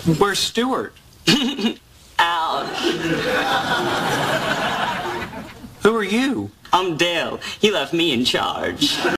Where's Stuart? Ouch. Who are you? I'm Dale. He left me in charge.